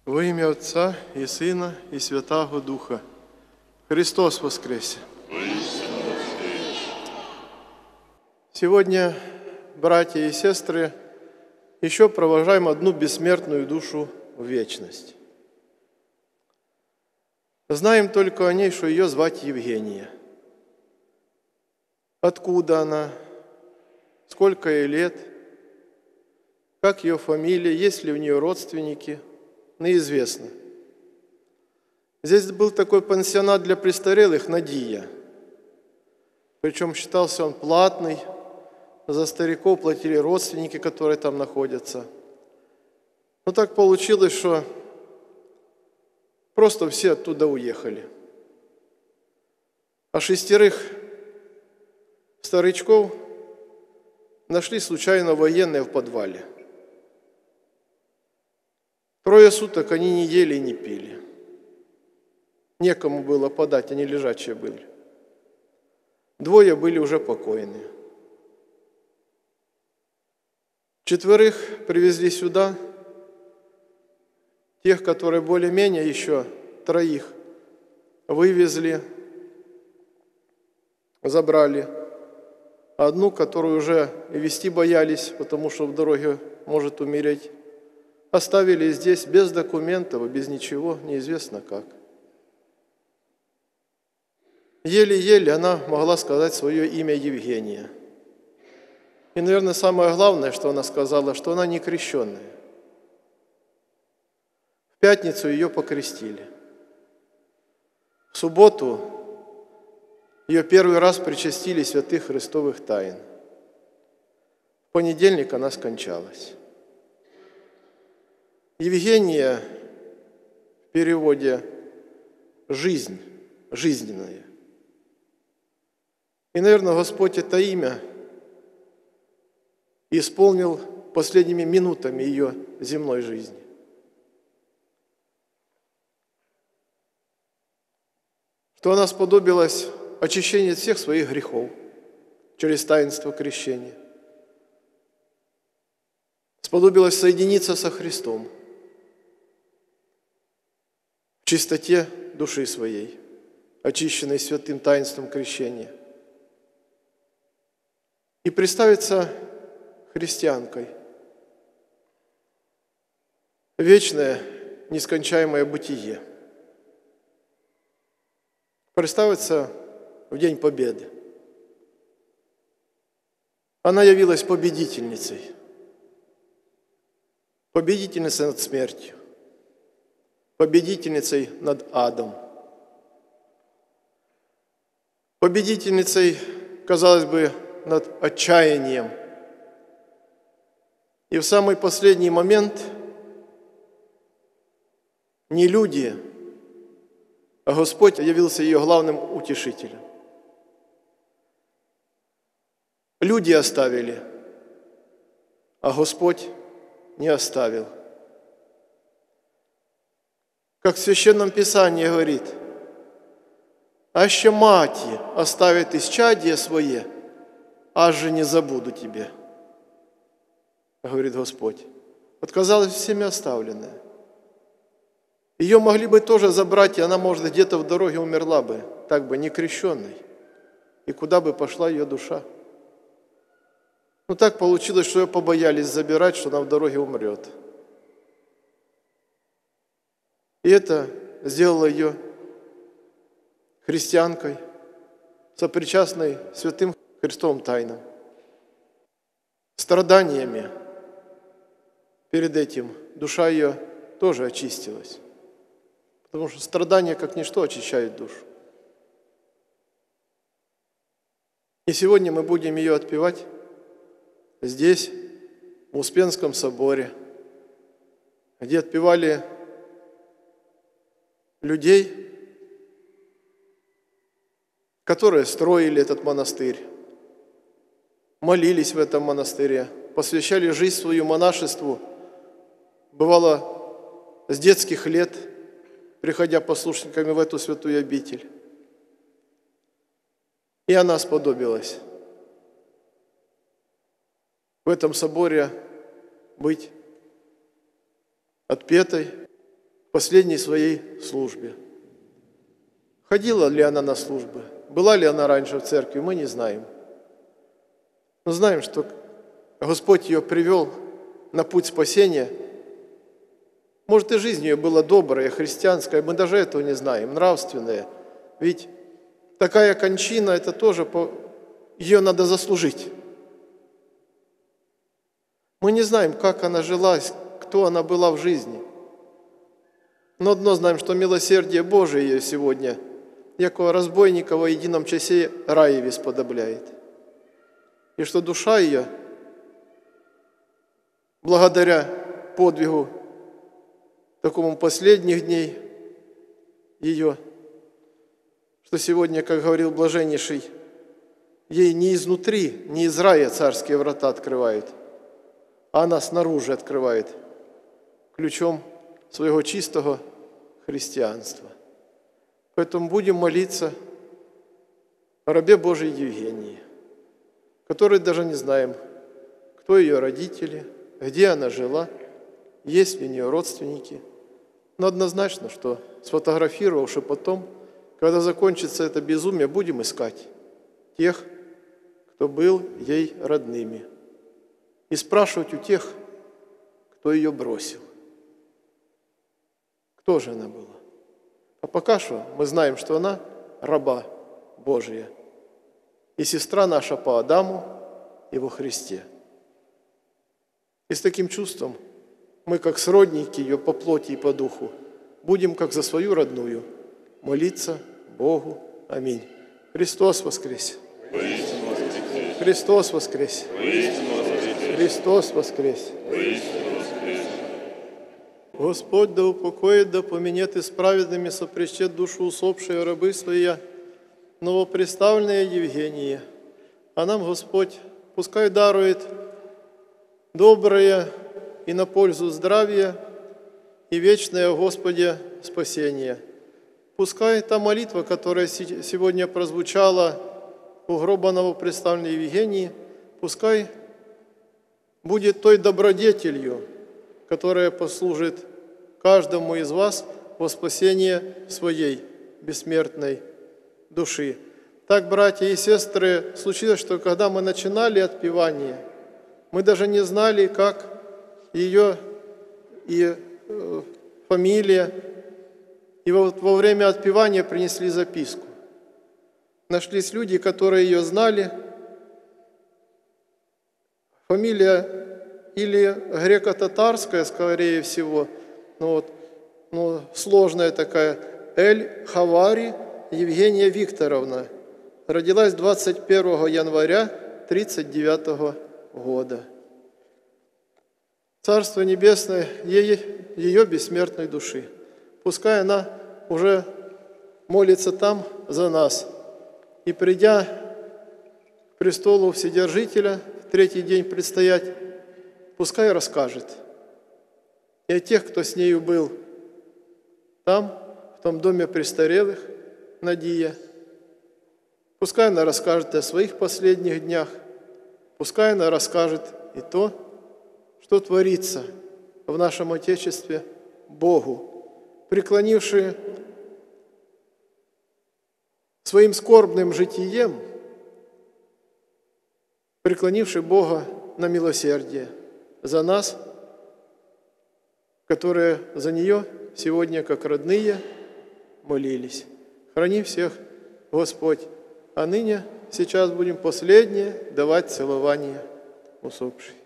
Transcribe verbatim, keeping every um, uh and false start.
Во ім'я Отця і Сина, і Святого Духа. Христос воскресе! Сегодня, братья и сестры, еще провожаем одну бессмертную душу в вечность. Знаем только о ней, что ее звать Евгения. Откуда она, сколько ей лет, как ее фамилия, есть ли у нее родственники, неизвестно. Здесь был такой пансионат для престарелых «Надия». Причем считался он платный, за стариков платили родственники, которые там находятся. Но так получилось, что просто все оттуда уехали. А шестерых старичков нашли случайно военные в подвале. Трое суток они не ели и не пили. Некому было подать, они лежачие были. Двое были уже покойные. Четверых привезли сюда, тех, которые более-менее, еще троих вывезли, забрали. Одну, которую уже везти боялись, потому что в дороге может умереть, оставили здесь без документов и без ничего, неизвестно как. Еле-еле она могла сказать свое имя Евгения. И, наверное, самое главное, что она сказала, что она не крещенная. В пятницу ее покрестили. В субботу ее первый раз причастили святых Христовых тайн. В понедельник она скончалась. Евгения в переводе «жизнь», «жизненная». И, наверное, Господь это имя исполнил последними минутами ее земной жизни. Что она сподобилась очищения от всех своих грехов через таинство крещения. Сподобилась соединиться со Христом в чистоте души своей, очищенной святым таинством крещения. И представиться христианкой. Вечное, нескончаемое бытие. Представиться в День Победы. Она явилась победительницей. Победительницей над смертью. Победительницей над адом. Победительницей, казалось бы, над отчаянием. И в самый последний момент не люди, а Господь явился ее главным утешителем. Люди оставили, а Господь не оставил. Как в Священном Писании говорит, «Аще мати оставит исчадие свое, аж же не забуду тебе», говорит Господь. Вот, казалось, всеми оставленная. Ее могли бы тоже забрать, и она, может, где-то в дороге умерла бы, так бы, не крещенной. И куда бы пошла ее душа? Ну, так получилось, что ее побоялись забирать, что она в дороге умрет. И это сделало ее христианкой, сопричастной святым Христовым тайнам. Страданиями перед этим душа ее тоже очистилась. Потому что страдания, как ничто, очищают душу. И сегодня мы будем ее отпевать здесь, в Успенском соборе, где отпевали людей, которые строили этот монастырь, молились в этом монастыре, посвящали жизнь свою монашеству, бывало, с детских лет, приходя послушниками в эту святую обитель. И она сподобилась в этом соборе быть отпетой, последней своей службе. Ходила ли она на службы? Была ли она раньше в церкви? Мы не знаем. Но знаем, что Господь ее привел на путь спасения. Может, и жизнь ее была добрая, христианская, мы даже этого не знаем, нравственная. Ведь такая кончина, это тоже, по... ее надо заслужить. Мы не знаем, как она жила, кто она была в жизни. Но одно знаем, что милосердие Божие ее сегодня, якого разбойника во едином часе раеве сподобляет. И что душа ее, благодаря подвигу такому последних дней ее, что сегодня, как говорил Блаженнейший, ей не изнутри, не из рая царские врата открывают, а она снаружи открывает ключом своего чистого христианства. Поэтому будем молиться о рабе Божией Евгении, которой даже не знаем, кто ее родители, где она жила, есть ли у нее родственники. Но однозначно, что сфотографировавши потом, когда закончится это безумие, будем искать тех, кто был ей родными, и спрашивать у тех, кто ее бросил. Кто же она была? А пока что мы знаем, что она раба Божия и сестра наша по Адаму и во Христе. И с таким чувством мы, как сродники ее по плоти и по духу, будем, как за свою родную, молиться Богу. Аминь. Христос воскресе! Христос воскресе! Христос воскресе! Господь да упокоит, да поменет и с праведными сопрещет душу усопшей рабы своя, новоприставленная Евгения. А нам Господь пускай дарует доброе и на пользу здравия и вечное, Господи, спасение. Пускай та молитва, которая сегодня прозвучала у гроба новоприставленной Евгении, пускай будет той добродетелью, которая послужит каждому из вас во спасение своей бессмертной души. Так, братья и сестры, случилось, что когда мы начинали отпевание, мы даже не знали, как ее и э, фамилия, и вот во время отпевания принесли записку. Нашлись люди, которые ее знали. Фамилия или греко-татарская, скорее всего, ну вот, ну, сложная такая, Эль-Хавари Евгения Викторовна. Родилась двадцать первого января тридцать девятого года. Царство Небесное ей, ее бессмертной души. Пускай она уже молится там за нас. И придя к престолу Вседержителя, в третий день предстоять, пускай расскажет и о тех, кто с нею был там, в том доме престарелых, Надия. Пускай она расскажет о своих последних днях, пускай она расскажет и то, что творится в нашем Отечестве Богу, преклонившие своим скорбным житием, преклонивший Бога на милосердие за нас, которые за нее сегодня, как родные, молились. Храни всех, Господь. А ныне, сейчас будем последнее давать целование усопшей.